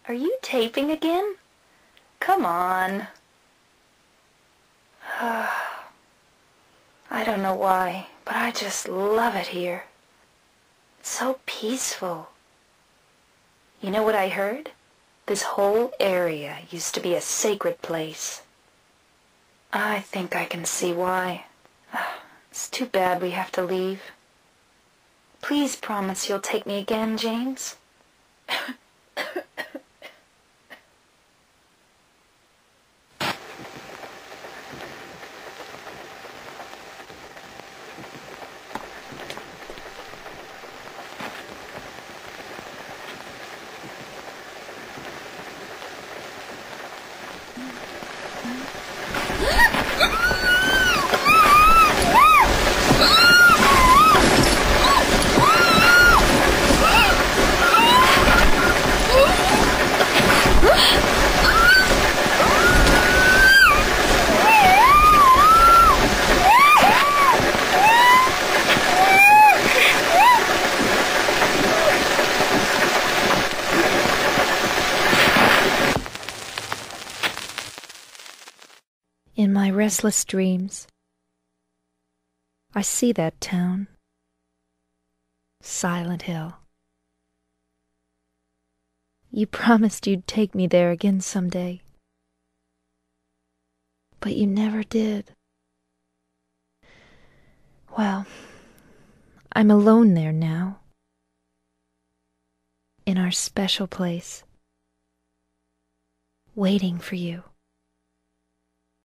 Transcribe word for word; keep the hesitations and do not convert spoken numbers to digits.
Are you taping again? Come on. I don't know why, but I just love it here. It's so peaceful. You know what I heard? This whole area used to be a sacred place. I think I can see why. It's too bad we have to leave. Please promise you'll take me again, James. In my restless dreams, I see that town, Silent Hill. You promised you'd take me there again someday, but you never did. Well, I'm alone there now, in our special place, waiting for you.